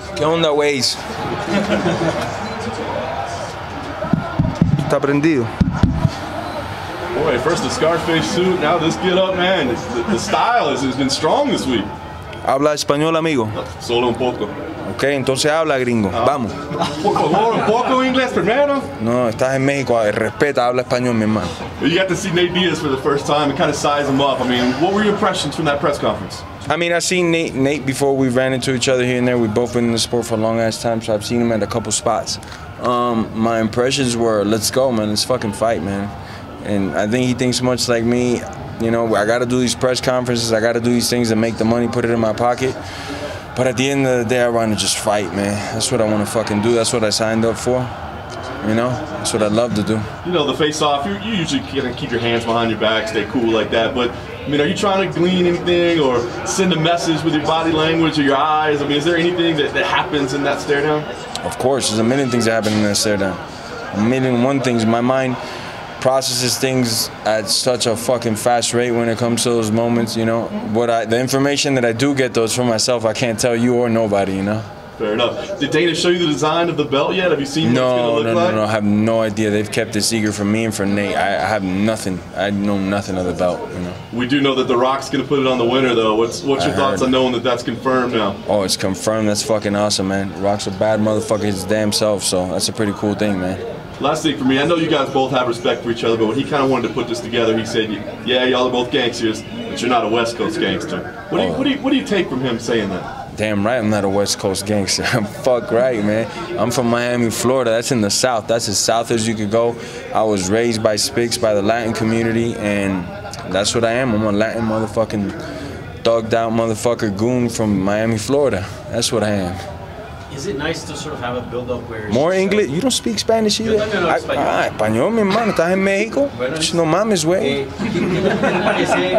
¿Qué onda, Waze? Está prendido. Boy, first the Scarface suit, now this get up, man. The style has been strong this week. ¿Habla español, amigo? Solo un poco. Ok, entonces habla, gringo. Vamos. Por favor, un poco inglés primero. No, estás en México. Respeta, habla español, mi hermano. You got to see Nate Diaz for the first time and kind of size him up. I mean, what were your impressions from that press conference? I mean, I've seen Nate before. We ran into each other here and there. We've both been in the sport for a long ass time, so I've seen him at a couple spots. My impressions were, let's go, man. Let's fucking fight, man. And I think he thinks much like me. You know, I got to do these press conferences. I got to do these things to make the money, put it in my pocket. But at the end of the day, I want to just fight, man. That's what I want to fucking do. That's what I signed up for. You know, that's what I love to do. You know, the face-off, you usually kind of keep your hands behind your back, stay cool like that. But, I mean, are you trying to glean anything or send a message with your body language or your eyes? I mean, is there anything that happens in that stare down? Of course, there's a million things that happen in that stare down. A million and one things. My mind processes things at such a fucking fast rate when it comes to those moments, you know. The information that I do get, though, is from myself. I can't tell you or nobody, you know. Fair enough. Did Dana show you the design of the belt yet? Have you seen what it's going to look like? No. I have no idea. They've kept it secret from me and from Nate. I have nothing. I know nothing of the belt, you know. We do know that The Rock's going to put it on the winner, though. What's your thoughts on knowing that that's confirmed now? Oh, it's confirmed. That's fucking awesome, man. Rock's a bad motherfucker his damn self, so that's a pretty cool thing, man. Last thing for me, I know you guys both have respect for each other, but when he kind of wanted to put this together, he said, yeah, y'all are both gangsters, but you're not a West Coast gangster. What do you take from him saying that? Damn right I'm not a West Coast gangster. Fuck right, man. I'm from Miami, Florida. That's in the South. That's as South as you could go. I was raised by Spix, by the Latin community, and that's what I am. I'm a Latin motherfucking thugged out motherfucker goon from Miami, Florida. That's what I am. Is it nice to sort of have a build-up where... More English? You don't speak Spanish either? Yo también hablo español. Español, mi hermano. ¿Estás en México? Bueno, no mames, güey. ¿Qué te parece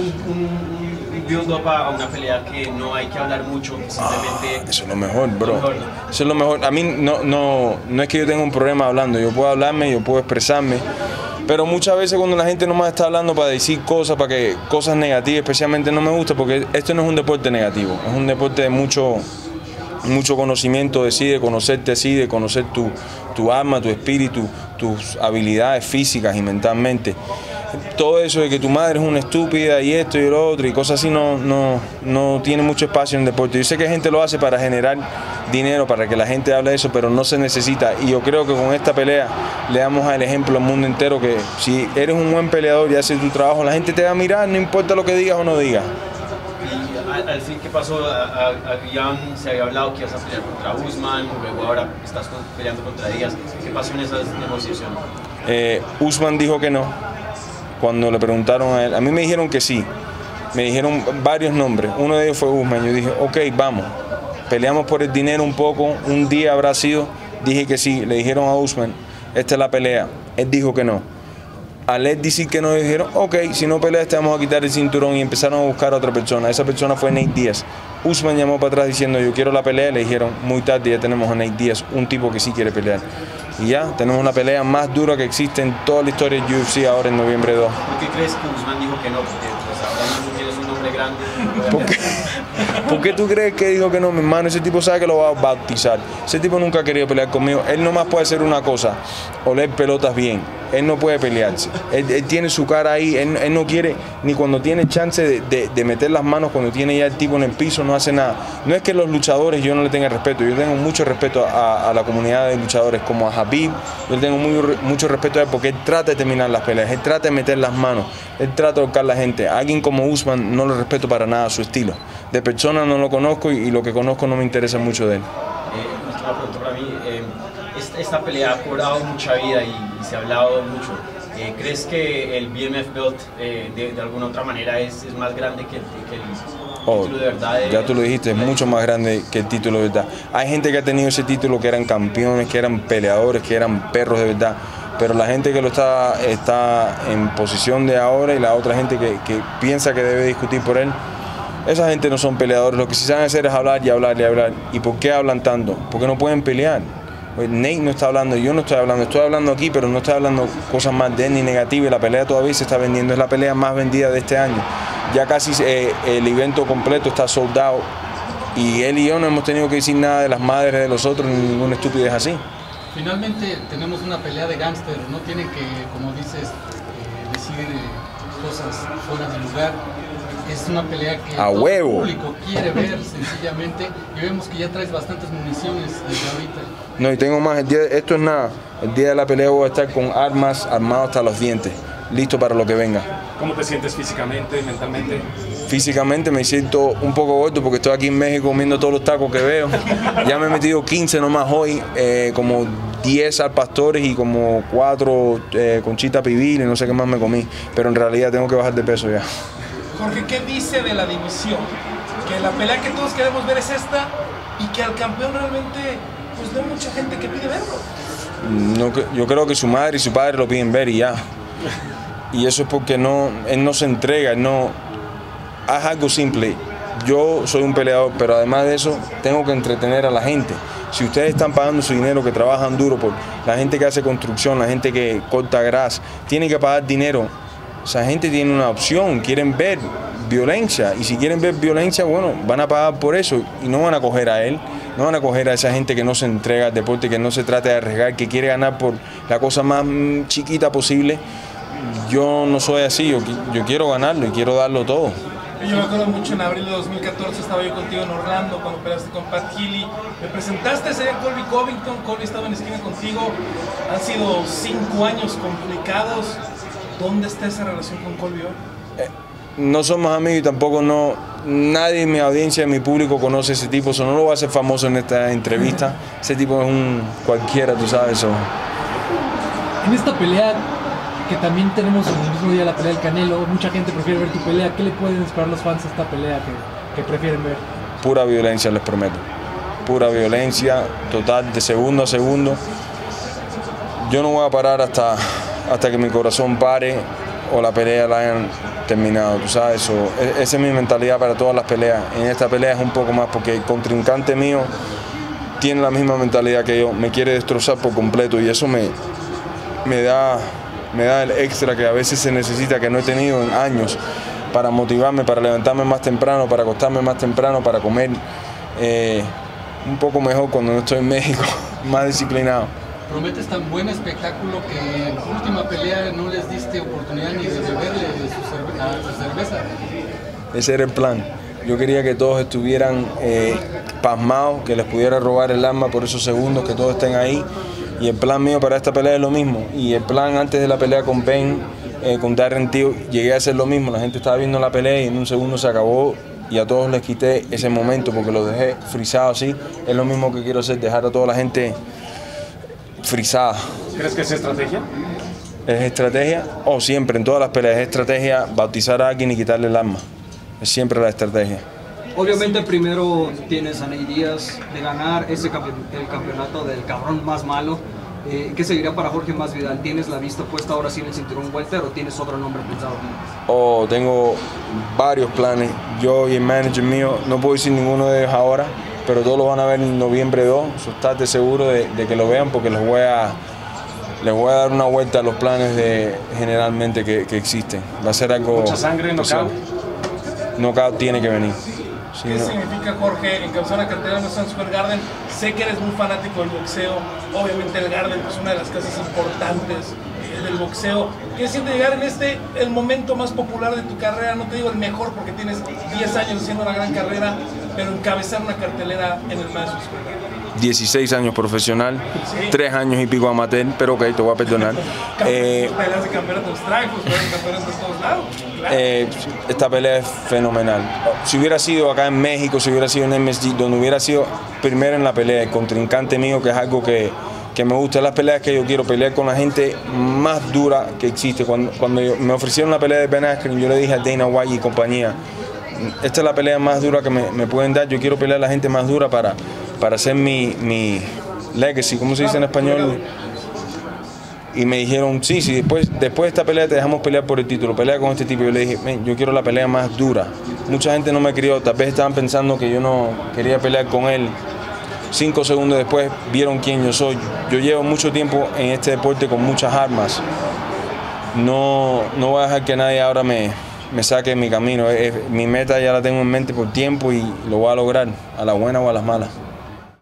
un build-up a una pelea que no hay que hablar mucho, que simplemente... Eso es lo mejor, bro. Eso es lo mejor. A mí no es que yo tenga un problema hablando. Yo puedo hablarme, yo puedo expresarme. Pero muchas veces cuando la gente nomás está hablando para decir cosas, cosas negativas, especialmente no me gusta, porque esto no es un deporte negativo. Es un deporte de mucho conocimiento, de conocerte así, de conocer tu alma, tu espíritu, tus habilidades físicas y mentalmente. Todo eso de que tu madre es una estúpida y esto y lo otro y cosas así no tiene mucho espacio en el deporte. Yo sé que gente lo hace para generar dinero, para que la gente hable de eso, pero no se necesita. Y yo creo que con esta pelea le damos al ejemplo al mundo entero que si eres un buen peleador y haces tu trabajo, la gente te va a mirar, no importa lo que digas o no digas. Al fin, ¿qué pasó? Ya se había hablado que ibas a pelear contra Usman, luego ahora estás peleando contra Díaz. ¿Qué pasó en esas negociaciones? Usman dijo que no. Cuando le preguntaron a él, a mí me dijeron que sí. Me dijeron varios nombres. Uno de ellos fue Usman. Yo dije, ok, vamos. Peleamos por el dinero un poco. Un día habrá sido. Dije que sí. Le dijeron a Usman, esta es la pelea. Él dijo que no. Al él decir que no, dijeron, ok, si no peleas te vamos a quitar el cinturón, y empezaron a buscar a otra persona. Esa persona fue Nate Diaz. Usman llamó para atrás diciendo, yo quiero la pelea. Le dijeron, muy tarde, ya tenemos a Nate Diaz, un tipo que sí quiere pelear. Y ya, tenemos la pelea más dura que existe en toda la historia del UFC ahora en noviembre 2. ¿Por qué crees que Usman dijo que no? Porque pues, ahora mismo tienes un nombre grande. ¿Por qué tú crees que dijo que no, mi hermano? Ese tipo sabe que lo va a bautizar. Ese tipo nunca ha querido pelear conmigo. Él nomás puede hacer una cosa, oler pelotas bien. Él no puede pelearse. Él tiene su cara ahí. Él no quiere, ni cuando tiene chance de meter las manos, cuando tiene ya el tipo en el piso, no hace nada. No es que los luchadores yo no le tenga respeto. Yo tengo mucho respeto a la comunidad de luchadores, como a Khabib. Yo le tengo mucho respeto a él porque él trata de terminar las peleas. Él trata de meter las manos. Él trata de tocar a la gente. A alguien como Usman no lo respeto para nada su estilo. De persona no lo conozco y lo que conozco no me interesa mucho de él. Una pregunta para mí. Esta pelea ha cobrado mucha vida y se ha hablado mucho. ¿Crees que el BMF Belt de alguna otra manera es más grande que el título de verdad? Ya tú lo dijiste, es mucho más grande que el título de verdad. Hay gente que ha tenido ese título que eran campeones, que eran peleadores, que eran perros de verdad. Pero la gente que lo está en posición de ahora y la otra gente que piensa que debe discutir por él, esa gente no son peleadores. Lo que sí saben hacer es hablar y hablar y hablar. ¿Y por qué hablan tanto? Porque no pueden pelear. Nate no está hablando, yo no estoy hablando aquí, pero no estoy hablando cosas más de él ni negativas. La pelea todavía se está vendiendo, es la pelea más vendida de este año. Ya casi el evento completo está sold out Y él y yo no hemos tenido que decir nada de las madres de los otros, ni ninguna estupidez así. Finalmente tenemos una pelea de gángster, no tienen que, como dices, decir cosas fuera de lugar. Es una pelea que a todo huevo. El público quiere ver sencillamente, y vemos que ya traes bastantes municiones desde ahorita. No, y tengo más, esto es nada. El día de la pelea voy a estar con armas, armado hasta los dientes, listo para lo que venga. ¿Cómo te sientes físicamente, mentalmente? Físicamente me siento un poco gordo porque estoy aquí en México comiendo todos los tacos que veo. Ya me he metido 15 nomás hoy, como 10 al pastores y como 4 conchita pibil y no sé qué más me comí. Pero en realidad tengo que bajar de peso ya. Jorge, ¿qué dice de la división? Que la pelea que todos queremos ver es esta y que al campeón realmente pues no hay mucha gente que pide verlo. No, yo creo que su madre y su padre lo piden ver y ya. Y eso es porque él no se entrega, no haz algo simple. Yo soy un peleador, pero además de eso tengo que entretener a la gente. Si ustedes están pagando su dinero, que trabajan duro por la gente que hace construcción, la gente que corta gras, tienen que pagar dinero. Esa gente tiene una opción, quieren ver violencia, y si quieren ver violencia, bueno, van a pagar por eso y no van a coger a él, no van a coger a esa gente que no se entrega al deporte, que no se trata de arriesgar, que quiere ganar por la cosa más chiquita posible. Yo no soy así, yo quiero ganarlo y quiero darlo todo. Yo me acuerdo mucho en abril de 2014, estaba yo contigo en Orlando cuando peleaste con Pat Healy. Me presentaste ese día Colby Covington, Colby estaba en esquina contigo. Han sido 5 años complicados. ¿Dónde está esa relación con Colby hoy? No somos amigos y tampoco nadie en mi audiencia, en mi público conoce a ese tipo, eso no lo voy a hacer famoso en esta entrevista. Ese tipo es un cualquiera, tú sabes eso. En esta pelea, que también tenemos el mismo día la pelea del Canelo, mucha gente prefiere ver tu pelea. ¿Qué le pueden esperar los fans a esta pelea que prefieren ver? Pura violencia, les prometo. Pura violencia, total, de segundo a segundo. Yo no voy a parar hasta que mi corazón pare o la pelea la hayan terminado, tú sabes eso. Esa es mi mentalidad para todas las peleas. En esta pelea es un poco más porque el contrincante mío tiene la misma mentalidad que yo, me quiere destrozar por completo y eso me da el extra que a veces se necesita, que no he tenido en años, para motivarme, para levantarme más temprano, para acostarme más temprano, para comer un poco mejor cuando no estoy en México, más disciplinado. Prometes tan buen espectáculo que en tu última pelea no les diste oportunidad ni de beberle su cerveza. Ese era el plan. Yo quería que todos estuvieran pasmados, que les pudiera robar el alma por esos segundos, que todos estén ahí. Y el plan mío para esta pelea es lo mismo. Y el plan antes de la pelea con Ben, con Darren Till, llegué a hacer lo mismo. La gente estaba viendo la pelea y en un segundo se acabó y a todos les quité ese momento porque lo dejé frisado así. Es lo mismo que quiero hacer, dejar a toda la gente frisada. ¿Crees que es estrategia? ¿Es estrategia? Siempre, en todas las peleas es estrategia bautizar a alguien y quitarle el arma. Es siempre la estrategia. Obviamente primero tienes a Nate Diaz de ganar el campeonato del cabrón más malo. ¿Qué seguiría para Jorge Masvidal? ¿Tienes la vista puesta ahora sí en el cinturón welter o tienes otro nombre pensado? Tengo varios planes. Yo y el manager mío, no puedo decir ninguno de ellos ahora, pero todos lo van a ver en noviembre 2. Estate seguro de que lo vean porque les voy a dar una vuelta a los planes generalmente que existen. Va a ser algo... ¿Mucha sangre, knockout? Knockout tiene que venir. Sí, ¿qué significa, Jorge, encabezar una cartelera en Madison Square Garden? Sé que eres muy fanático del boxeo. Obviamente el Garden es una de las casas importantes del boxeo. ¿Qué siente llegar en el momento más popular de tu carrera? No te digo el mejor porque tienes 10 años haciendo una gran carrera, pero encabezar una cartelera en el Madison Square Garden. 16 años profesional, sí. 3 años y pico amateur, pero ok, te voy a perdonar. Peleas de campeonatos strike, peleas de campeonatos de todos lados. Claro. Esta pelea es fenomenal. Si hubiera sido acá en México, si hubiera sido en MSG, donde hubiera sido primero en la pelea, el contrincante mío, que es algo que me gusta, las peleas que yo quiero pelear con la gente más dura que existe. Cuando me ofrecieron la pelea de Ben Askren, yo le dije a Dana White y compañía, esta es la pelea más dura que me pueden dar, yo quiero pelear a la gente más dura para hacer mi legacy, ¿cómo se dice en español? Y me dijeron, sí, después de esta pelea te dejamos pelear por el título, pelea con este tipo. Yo le dije, yo quiero la pelea más dura. Mucha gente no me crió, tal vez estaban pensando que yo no quería pelear con él. 5 segundos después vieron quién yo soy. Yo llevo mucho tiempo en este deporte con muchas armas. No voy a dejar que nadie ahora me me saque de mi camino. Mi meta ya la tengo en mente por tiempo y lo voy a lograr, a la buena o a las malas.